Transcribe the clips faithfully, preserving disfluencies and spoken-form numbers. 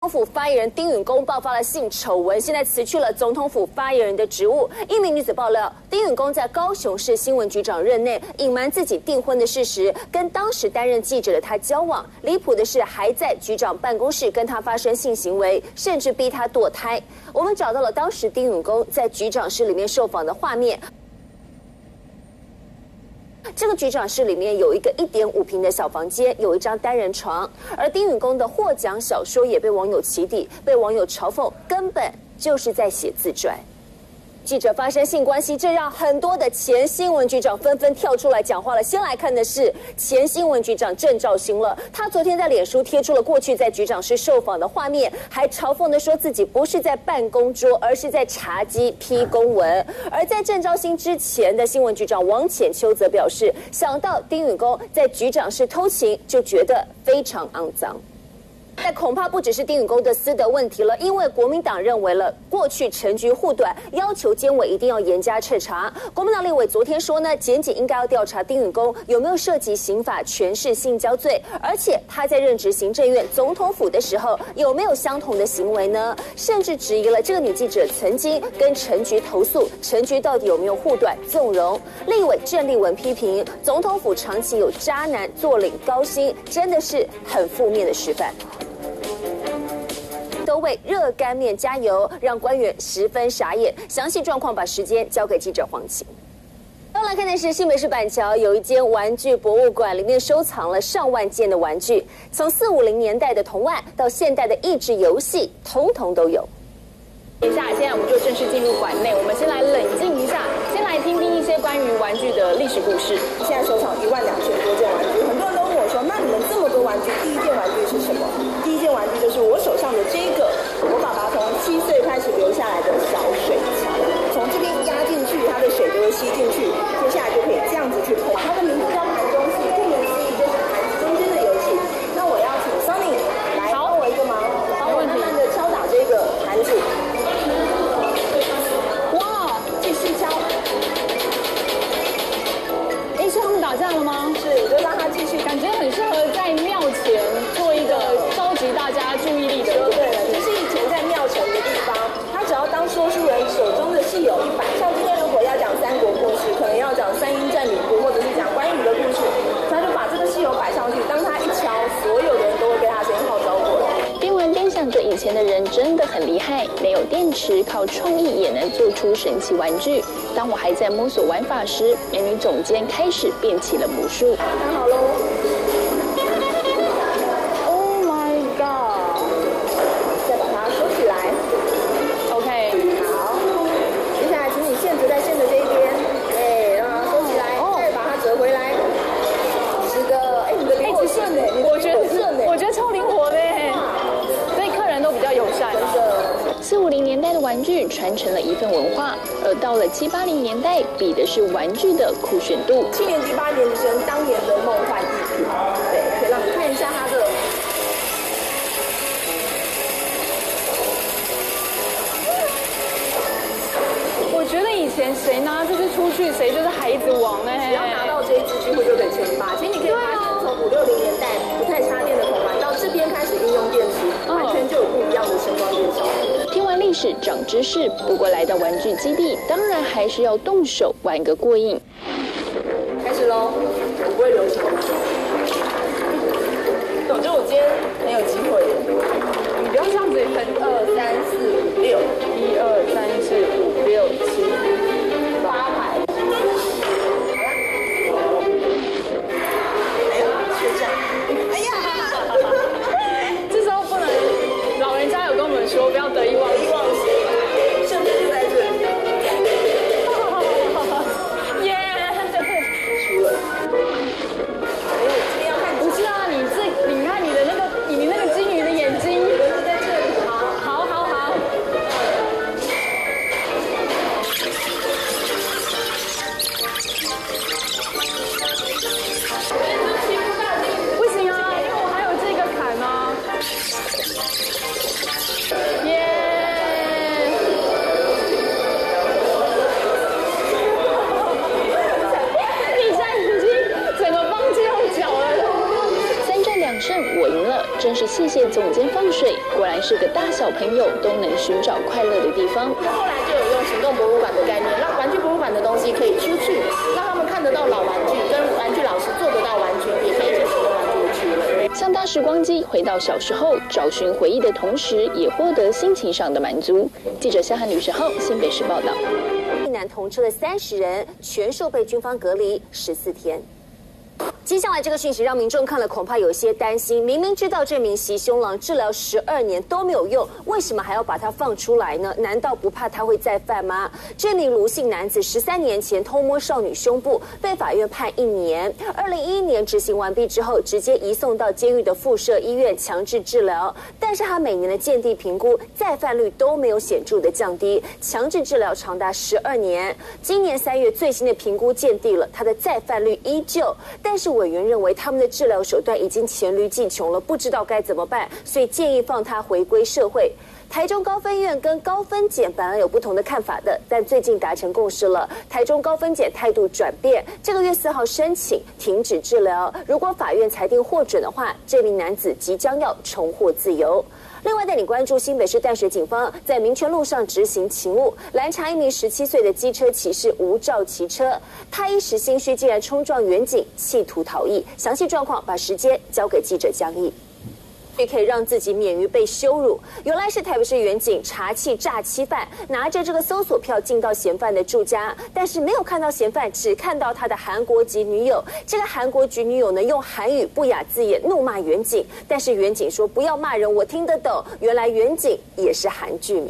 府发言人丁允恭爆发了性丑闻，现在辞去了总统府发言人的职务。一名女子爆料，丁允恭在高雄市新闻局长任内隐瞒自己订婚的事实，跟当时担任记者的他交往。离谱的是，还在局长办公室跟他发生性行为，甚至逼他堕胎。我们找到了当时丁允恭在局长室里面受访的画面。 这个局长室里面有一个一点五平的小房间，有一张单人床，而丁允恭的获奖小说也被网友起底，被网友嘲讽根本就是在写自传。 记者发生性关系，这让很多的前新闻局长纷纷跳出来讲话了。先来看的是前新闻局长郑肇兴了，他昨天在脸书贴出了过去在局长室受访的画面，还嘲讽的说自己不是在办公桌，而是在茶几批公文。而在郑肇兴之前的新闻局长王浅秋则表示，想到丁允恭在局长室偷情，就觉得非常肮脏。 但恐怕不只是丁允恭的私德问题了，因为国民党认为了过去陈局护短，要求监委一定要严加彻查。国民党立委昨天说呢，检警应该要调查丁允恭有没有涉及刑法权势性交罪，而且他在任职行政院总统府的时候有没有相同的行为呢？甚至质疑了这个女记者曾经跟陈局投诉，陈局到底有没有护短纵容？立委郑丽文批评总统府长期有渣男坐领高薪，真的是很负面的示范。 都为热干面加油，让官员十分傻眼。详细状况，把时间交给记者黄晴。要来看的是新北市板桥有一间玩具博物馆，里面收藏了上万件的玩具，从四五零年代的童玩到现代的益智游戏，通通都有。 等一下，现在我们就正式进入馆内，我们先来冷静一下，先来听听一些关于玩具的历史故事。 现在收藏一万两千多件玩具，很多人都问我说，那你们这么多玩具，第一件玩具是什么？第一件玩具就是我手上的这个，我爸爸从七岁开始留下来的小水枪，从这边压进去，它的水就会吸进去，接下来就可以这样子去碰。它的名字叫盘中戏，顾名思义就是盘子中间的游戏。那我要请 Sunny 来帮我一个忙，帮我慢慢的敲打这个盘子。哇，继续敲。 哎，是他们打架了吗？ 是，我就让他继续， 感觉很适合在庙前做一个召集大家注意力的。 说对了，就是以前在庙城的地方，他只要当说书人手中的戏有一百，像今天如果要讲三国故事，可能要讲三英战吕布，或者是讲关羽的故事，他就把这个戏友摆上去，当他一敲，所有的人都会被他声音号召过来。 边玩边想着，以前的人真的很厉害，没有电池，靠创意也能做出神奇玩具。当我还在摸索玩法时，美女总监开始变起了魔术。 看好喽。 四五零年代的玩具传承了一份文化，而到了七八零年代，比的是玩具的酷炫度。 七年级、八年级生当年的梦幻艺术，对，可以让你看一下它的。 我觉得以前谁拿这只出去，谁就是孩子王哎、欸。 只要拿到这一只，几乎就得称霸。其实你可以发现，从五六零年代不太插电的童玩，到这边开始运用电池，完全就有不一样的声光电效果。 听完历史长知识，不过来到玩具基地，当然还是要动手玩个过瘾。 开始喽，我不会留手。我觉得我今天很有机会， 你不要这样子，很二三四五六， 一二三四五六七八排。好了，哎呀，学长，哎呀， 这时候不能，老人家有跟我们说不要得意忘形。 胜利就在这里。 耶！ 输了。哎呦，今天要看不是啊，你这你看你的那个你那个金鱼的眼睛， 在这里。 好，好，好，好。不行啊，因为我还有这个坎啊。耶！ 我赢了，真是谢谢总监放水，果然是个大小朋友都能寻找快乐的地方。 后来就有用行动博物馆的概念，让玩具博物馆的东西可以出去，让他们看得到老玩具，跟玩具老师做得到玩具，也可以去使用玩具的趣味。 像搭时光机回到小时候，找寻回忆的同时，也获得心情上的满足。记者夏汉吕世浩，新北市报道。 一男同车的三十人全数被军方隔离十四天。接下来这个讯息让民众看了恐怕有些担心，明明知道这名袭胸狼治疗十二年都没有用，为什么还要把他放出来呢？难道不怕他会再犯吗？这名卢姓男子十三年前偷摸少女胸部，被法院判一年。二零一一年执行完毕之后，直接移送到监狱的附设医院强制治疗。但是他每年的鉴定评估再犯率都没有显著的降低，强制治疗长达十二年。今年三月最新的评估鉴定了他的再犯率依旧，但是委员认为他们的治疗手段已经黔驴技穷了，不知道该怎么办，所以建议放他回归社会。台中高分院跟高分检本来有不同的看法的，但最近达成共识了。台中高分检态度转变，这个月四号申请停止治疗。如果法院裁定获准的话，这名男子即将要重获自由。另外，带你关注新北市淡水警方在民权路上执行勤务，拦查一名十七岁的机车骑士无照骑车，他一时心虚，竟然冲撞远警，企图逃逸。详细状况，把时间交给记者江毅。也可以让自己免于被羞辱。原来是台北市远警查缉诈欺犯，拿着这个搜索票进到嫌犯的住家，但是没有看到嫌犯，只看到他的韩国籍女友。这个韩国籍女友呢，用韩语不雅字眼怒骂远警，但是远警说不要骂人，我听得懂。原来远警也是韩剧迷。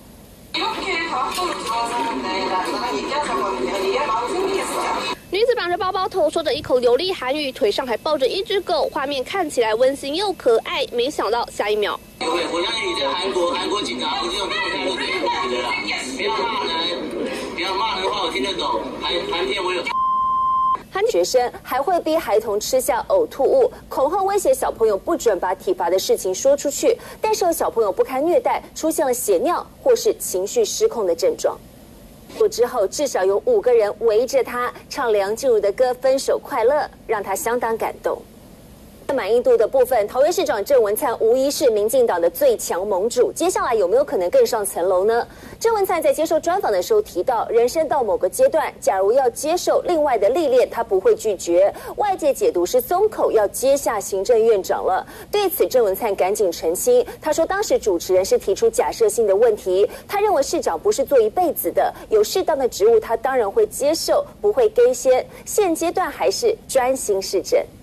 女子绑着包包头，说着一口流利韩语，腿上还抱着一只狗，画面看起来温馨又可爱。没想到下一秒， 我我相信你在韩国，韩国警察不是用这种态度对待的啦。不要骂人，不要骂人的话我听得懂，韩韩片我有。 学生还会逼孩童吃下呕吐物，恐吓威胁小朋友不准把体罚的事情说出去。但是有小朋友不堪虐待，出现了血尿或是情绪失控的症状。之后至少有五个人围着他唱梁静茹的歌《分手快乐》，让他相当感动。满意度的部分，桃园市长郑文灿无疑是民进党的最强盟主，接下来有没有可能更上层楼呢？郑文灿在接受专访的时候提到，人生到某个阶段，假如要接受另外的历练，他不会拒绝。外界解读是松口要接下行政院长了。对此，郑文灿赶紧澄清，他说当时主持人是提出假设性的问题，他认为市长不是做一辈子的，有适当的职务他当然会接受，不会更先。现阶段还是专心市政。